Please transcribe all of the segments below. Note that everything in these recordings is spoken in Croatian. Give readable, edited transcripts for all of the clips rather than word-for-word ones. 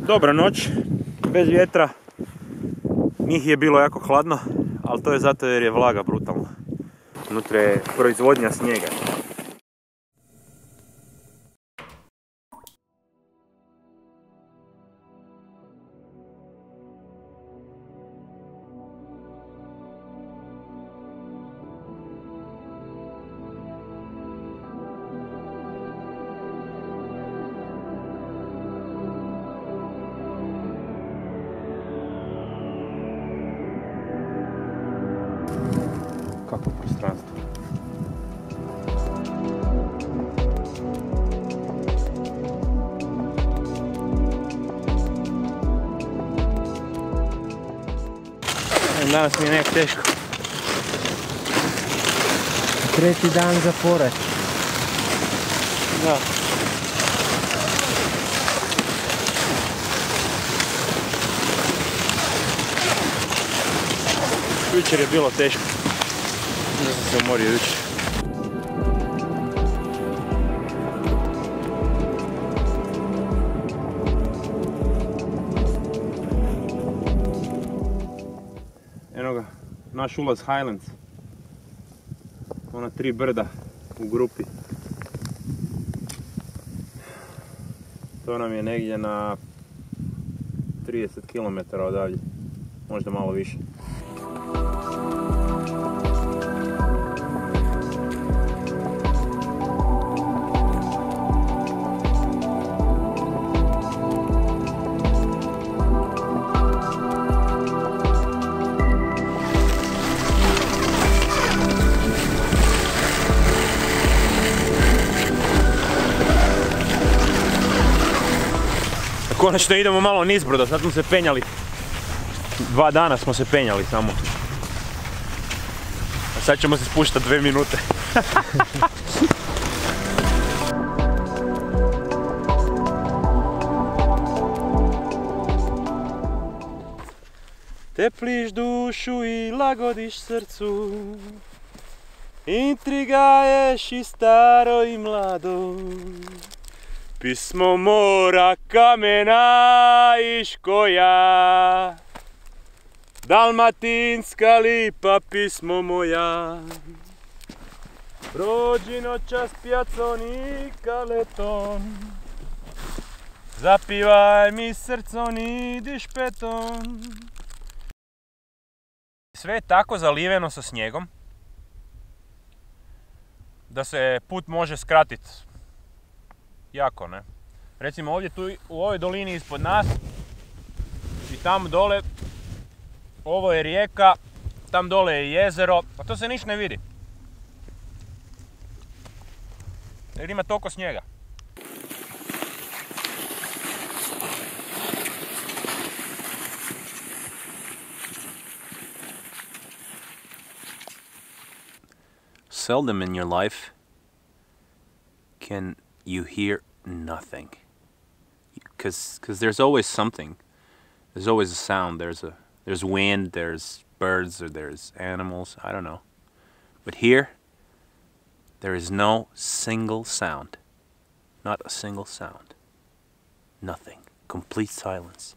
Dobra noć, bez vjetra. Njih je bilo jako hladno, ali to je zato jer je vlaga brutalna. Unutra je proizvodnja snijega. Kako prostranstvo. Danas mi je nekako teško. Treći dan za pored. Da. Jučer je bilo teško. Ja sam se umorio jučer. Eno ga, naš ulaz Highlands. Ona 3 brda u grupi. To nam je negdje na 30 km odavdje. Možda malo više. Konačno idemo malo nizbrdo, sad smo se penjali. 2 dana smo se penjali samo. A sad ćemo se spuštati 2 minute. Tepliš dušu i lagodiš srcu, intrigaješ i staro i mlado. Pismo mora, kamena i škoja, dalmatinska lipa pismo moja. Prođi noćas pjacon i kaleton, zapivaj mi srcon i dišpeton. Sve je tako zaliveno sa snijegom da se put može skratiti. Jako, ne? Recimo ovdje tu u ovoj dolini ispod nas i tamo dole, ovo je rijeka, tam dole je jezero, a to se ništa ne vidi. Jer ima toliko snijega. Seldom in your life can you hear nothing, because there's always something. There's always a sound. There's wind, there's birds, or there's animals, I don't know. But here there is no single sound. Not a single sound. Nothing. Complete silence.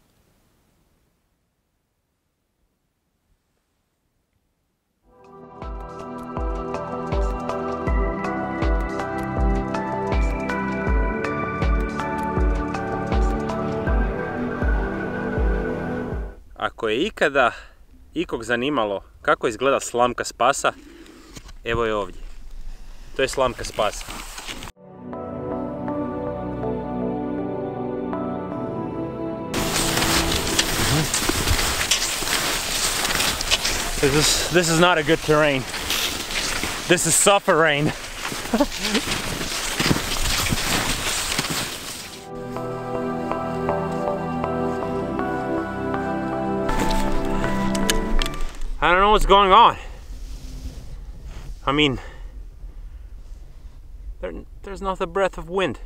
Ako je ikada ikog zanimalo kako izgleda slamka Spasa, evo je ovdje. To je slamka Spasa. This is not a good terrain. This is suffering. I don't know what's going on. I mean, there's not a breath of wind.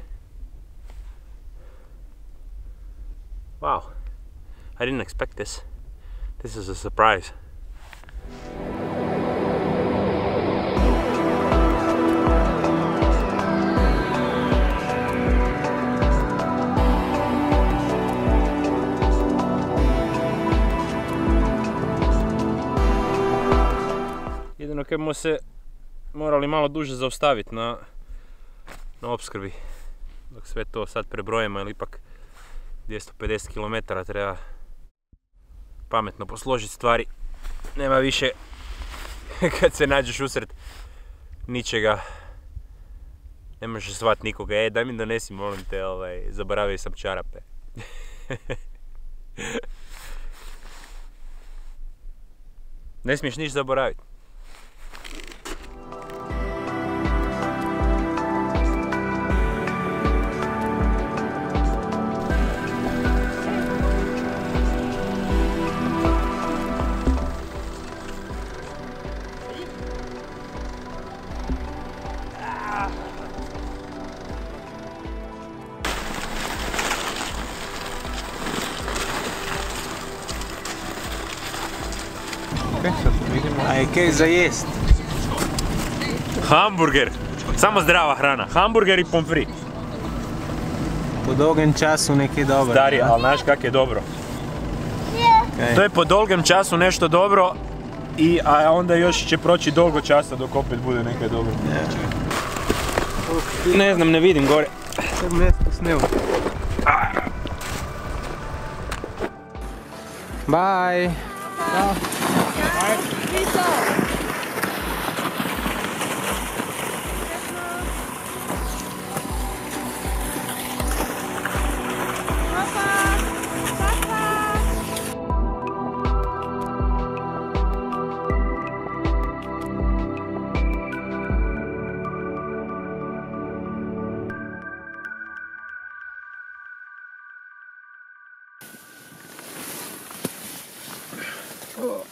Wow, I didn't expect this. This is a surprise. budemo se morali malo duže zaustaviti na opskrbi. Dok sve to sad prebrojimo, jer ipak 250 km treba pametno posložiti stvari. Nema više kad se nađeš usred ničega. Ne možeš zvat nikoga. Daj mi donesi, molim te, zaboravio sam čarape. Ne smiješ ništa zaboraviti. A je kaj za jest? Hamburger. Samo zdrava hrana. Hamburger i pomfri. Po dolgem času neki dobro. Stari, ali znaš kak je dobro. Kaj? To je po dolgem času nešto dobro, a onda još će proći dolgo časa dok opet bude nekaj dobro. Ne znam, ne vidim gore. Sad mjesto sneo. Bye. Oh.